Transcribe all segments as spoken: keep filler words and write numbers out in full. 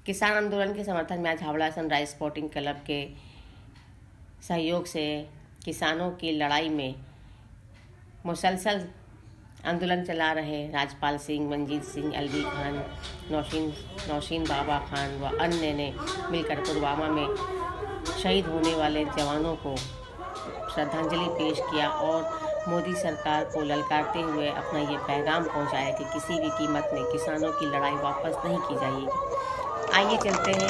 किसान आंदोलन के समर्थन में आज हावड़ा सनराइज स्पोर्टिंग क्लब के सहयोग से किसानों की लड़ाई में मुसलसल आंदोलन चला रहे राजपाल सिंह, मंजीत सिंह, अलवी खान, नौशीन नौशीन बाबा खान व अन्य ने मिलकर पुलवामा में शहीद होने वाले जवानों को श्रद्धांजलि पेश किया और मोदी सरकार को ललकारते हुए अपना ये पैगाम पहुंचाया कि किसी भी कीमत में किसानों की लड़ाई वापस नहीं की जाएगी। आइए चलते हैं।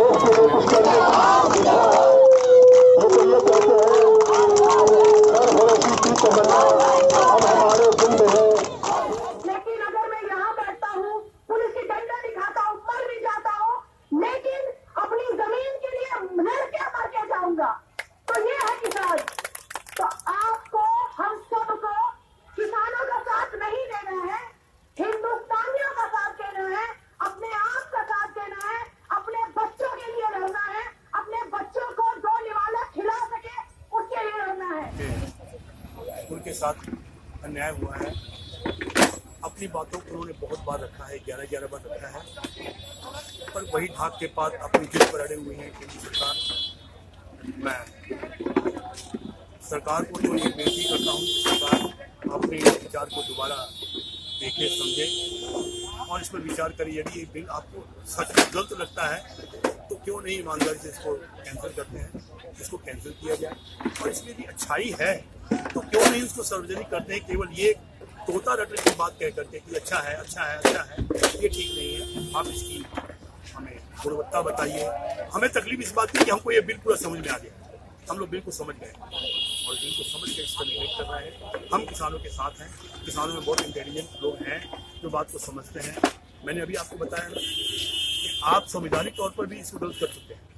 लेकिन अगर मैं यहाँ बैठता हूँ, पुलिस की डंडा दिखाता हूँ, मर भी जाता हूँ, लेकिन अपनी जमीन के लिए लड़ के मर के जाऊंगा। तो ये है किसान। तो आपको, हम सबको किसानों का साथ नहीं देना है, हिंदुस्तानियों का साथ देना है, अपने आप का साथ देना है, अपने बच्चों के लिए लड़ना है, अपने बच्चों को दो निवाला खिला सके उसके लिए लड़ना है। उनके साथ अन्याय हुआ है। अपनी बातों को उन्होंने बहुत बार रखा है, ग्यारह ग्यारह बार रखा है, पर वही ढाक के पास अपनी जिद पर अड़े हुए हैं केंद्र सरकार। मैं सरकार को तो ये बेनती करता हूँ कि सरकार अपने विचार को दोबारा देखे, समझे और इस पर विचार करे। यदि ये बिल आपको सच में गलत लगता है तो क्यों नहीं ईमानदारी से इसको कैंसिल करते हैं, इसको कैंसिल किया जाए। और इसमें भी अच्छाई है तो क्यों नहीं उसको सार्वजनिक करते हैं। केवल ये तोता रटने की बात कह करके कि अच्छा है अच्छा है अच्छा है, ये ठीक नहीं है। आप इसकी हमें गुणवत्ता बताइए। हमें तकलीफ इस बात की कि हमको ये बिल पूरा समझ में आ गया, हम लोग बिल को समझ गए और बिल को समझ के इसका निर्णय कर रहे हैं। हम किसानों के साथ हैं। किसानों में बहुत इंटेलिजेंट लोग हैं जो बात को समझते हैं। मैंने अभी आपको बताया ना कि आप संवैधानिक तौर पर भी इसको गलत कर सकते हैं।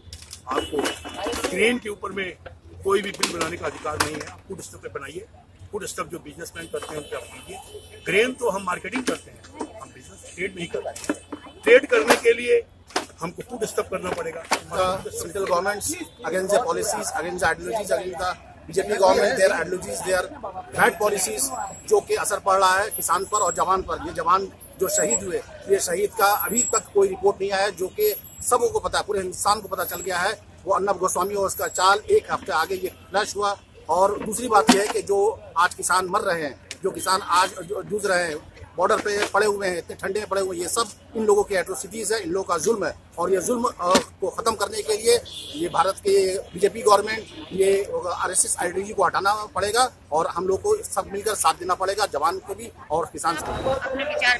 आपको क्रेन के ऊपर में कोई भी बिल बनाने का अधिकार नहीं है। आप फूड स्टॉक पे बनाइए। फूड स्टॉक जो बिजनेसमैन करते हैं उन पर आप कीजिए। क्रेन तो हम मार्केटिंग करते हैं, हम बिजनेस ट्रेड नहीं करते हैं। ट्रेड करने के लिए हमको फूड स्टॉप करना पड़ेगा। Central governments against the policies, against the ideologies, against the BJP government, their ideologies, their bad policies, जो कि असर पड़ रहा है किसान पर और जवान पर। ये जवान जो शहीद हुए, ये शहीद का अभी तक कोई रिपोर्ट नहीं आया, जो कि सबों को पता है, पूरे हिंदुस्तान को पता चल गया है। वो अर्नब गोस्वामी और उसका चाल एक हफ्ते आगे ये फ्लैश हुआ। और दूसरी बात यह है कि जो आज किसान मर रहे हैं, जो किसान आज जूझ रहे हैं, बॉर्डर पे पड़े हुए हैं, इतने ठंडे में पड़े हुए हैं, ये सब इन लोगों की एट्रोसिटीज है, इन लोगों का जुल्म है। और ये जुल्म को खत्म करने के लिए ये भारत के बीजेपी गवर्नमेंट, ये आरएसएस आइडियोलॉजी को हटाना पड़ेगा और हम लोग को सब मिलकर साथ देना पड़ेगा, जवान को भी और किसान को भी। अपने विचार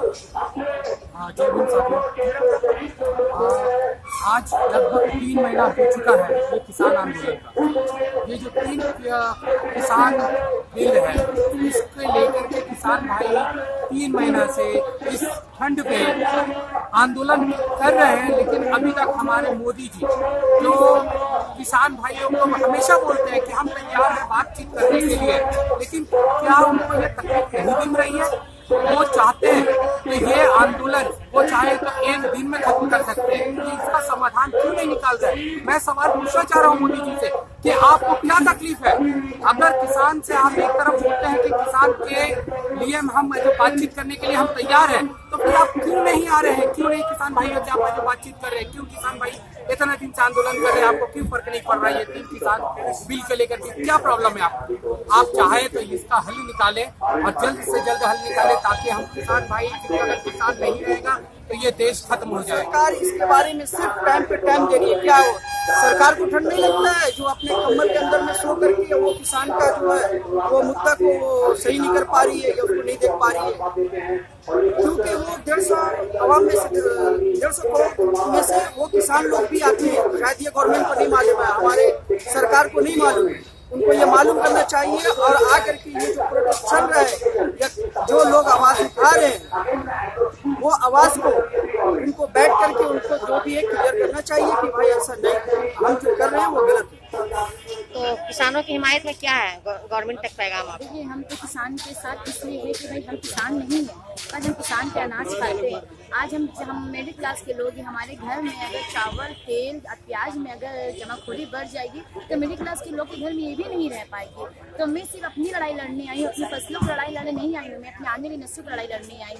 आज लगभग तीन महीना हो चुका है ये किसान आंदोलन का। ये जो तीन किसान बिल है, इसके लेकर के किसान भाई तीन महीना से इस ठंड में आंदोलन कर रहे हैं। लेकिन अभी तक हमारे मोदी जी जो किसान भाइयों को हमेशा बोलते हैं कि हम तैयार हैं बातचीत करने के लिए, लेकिन क्या उनको ये तकलीफ नहीं दिख रही है? वो चाहते हैं कि ये आंदोलन वो चाहे तो एक दिन में खत्म कर सकते हैं, कि इसका समाधान क्यों नहीं निकाल रहे? मैं सवाल पूछना चाह रहा हूँ मोदी जी से कि आपको क्या तकलीफ है? अगर किसान से आप एक तरफ बोलते हैं कि किसान के लिए हम जो बातचीत करने के लिए हम तैयार हैं, तो फिर आप क्यों नहीं आ रहे हैं? क्यों नहीं किसान भाइयों से आप जो बातचीत कर रहे हैं? क्यों किसान भाई इतना दिन से आंदोलन कर रहे हैं? आपको क्यों फर्क नहीं पड़ रहा है ये तीन किसान बिल को लेकर के? क्या प्रॉब्लम है आपको? आप चाहे तो इसका हल निकालें और जल्द से जल्द हल निकालें, ताकि हम किसान भाई, अगर किसान नहीं रहेगा तो ये देश खत्म हो जाए। सरकार इसके बारे में सिर्फ टाइम पे टाइम दे रही है। क्या हो सरकार को ठंड नहीं लगता है जो अपने कम्बल के अंदर में सो करके वो किसान का जो है वो मुद्दा को सही नहीं कर पा रही है या उसको नहीं देख पा रही है? क्योंकि वो डेढ़ सौ आवाम में से, डेढ़ सौ करोड़ में से वो किसान लोग भी आते हैं। शायद ये गवर्नमेंट को नहीं मालूम है, हमारे सरकार को नहीं मालूम है। उनको ये मालूम करना चाहिए और आकर के ये जो प्रोटेस्ट चल रहा है या जो लोग आवाज उठा रहे हैं, वो आवाज को उनको बैठ करके उनको जो भी है क्लियर करना चाहिए कि भाई ऐसा नहीं, हम जो कर रहे हैं वो गलत है। तो किसानों की हिमायत में क्या है गवर्नमेंट तक पैगाम? आप देखिए, हम तो किसान के साथ इसलिए है कि भाई हम किसान नहीं हैं, आज हम किसान के अनाज खाते हैं। आज हम हम मिडिल क्लास के लोग हैं, हमारे घर में अगर चावल, तेल, प्याज में अगर जमाखोरी बढ़ जाएगी तो मिडिल क्लास के लोग के घर में ये भी नहीं रह पाएगी। तो मैं सिर्फ अपनी लड़ाई लड़ने आई हूँ, अपनी फसलों की लड़ाई लड़ने नहीं आई हूँ, मैं अपनी आने वाली नस्लों की लड़ाई लड़ने आई हूँ।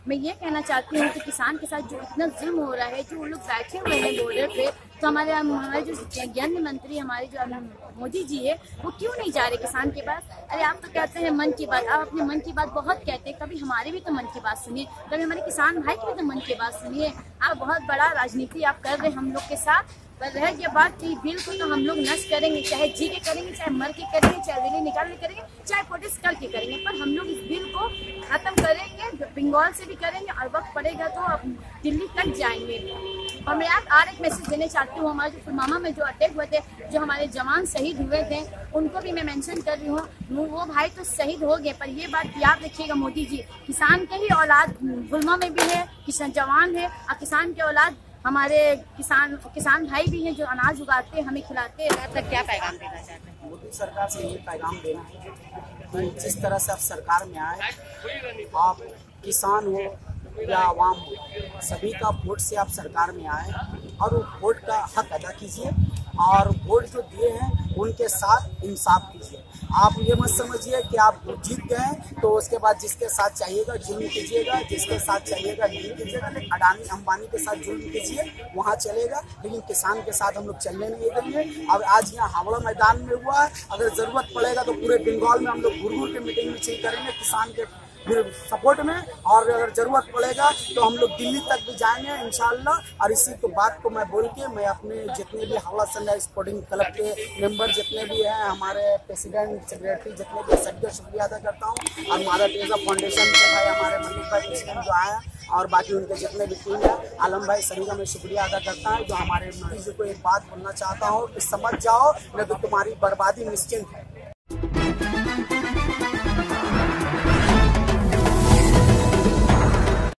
मैं ये कहना चाहती हूँ कि किसान के साथ जो इतना जुल्म हो रहा है, जो वो लोग बैठे हुए हैं बॉर्डर पे, तो हमारे हमारे जो ज्ञान मंत्री हमारे जो मोदी जी है वो क्यों नहीं जा रहे किसान के पास? अरे आप तो कहते हैं मन की बात, आप अपने मन की बात बहुत कहते हैं, कभी हमारे भी तो मन की बात सुनिए, कभी हमारे किसान भाई की भी तो मन की बात सुनिए। आप बहुत बड़ा राजनीति आप कर रहे हैं हम लोग के साथ, पर रह गया बात कि बिल को तो हम लोग नष्ट करेंगे, चाहे जी के करेंगे, चाहे मर के करेंगे, चाहे रैली निकाल के करेंगे, चाहे प्रोटेस्ट करके करेंगे, पर हम लोग इस बिल को खत्म करेंगे, बंगाल से भी करेंगे और वक्त पड़ेगा तो दिल्ली तक जाएंगे। और मैं आज और एक मैसेज देना चाहती हूँ, हमारे जो पुलवामा में जो अटैक हुए थे, जो हमारे जवान शहीद हुए थे, उनको भी मैं मेंशन कर रही हूँ। वो भाई तो शहीद हो गए, पर ये बात याद रखिएगा मोदी जी, किसान के ही औलाद पुलवामा में भी है, किसान जवान है, और किसान के औलाद हमारे किसान किसान भाई भी हैं जो अनाज उगाते हैं, हमें खिलाते हैं। तक क्या पैगाम देना चाहते हैं? मोदी सरकार से ये पैगाम देना है कि जिस तरह से आप सरकार में आए, आप किसान हो या आवाम हो, सभी का वोट से आप सरकार में आए और वो वोट का हक अदा कीजिए और वोट जो दिए हैं उनके साथ इंसाफ कीजिए। आप ये मत समझिए कि आप जीत गए तो उसके बाद जिसके साथ चाहिएगा जुल्म कीजिएगा, जिसके साथ चाहिएगा नहीं कीजिएगा। लेकिन अडानी अंबानी के साथ जुल्म कीजिए, वहाँ चलेगा, लेकिन किसान के साथ हम लोग चलने नहीं देंगे। और आज यहाँ हावड़ा मैदान में हुआ है, अगर ज़रूरत पड़ेगा तो पूरे बंगाल में हम लोग घूर घूर के मीटिंग मिছিল करेंगे किसान के सपोर्ट में, और अगर जरूरत पड़ेगा तो हम लोग दिल्ली तक भी जाएंगे इंशाल्लाह। और इसी को बात को मैं बोल के मैं अपने जितने भी हावड़ा सनराइज स्पोर्टिंग क्लब के मेंबर जितने भी हैं, हमारे प्रेसिडेंट सेक्रेटरी जितने भी, सबका शुक्रिया अदा करता हूँ। और मदर टेरेसा फाउंडेशन के भाई हमारे मलिक भाई प्रेसिडेंट जो आए और बाकी उनके जितने भी टीम है, आलम भाई सभी का मैं शुक्रिया अदा करता हूँ। जो हमारे मोदी जी को एक बात बोलना चाहता हूँ कि समझ जाओ नहीं तो तुम्हारी बर्बादी निश्चिंत है।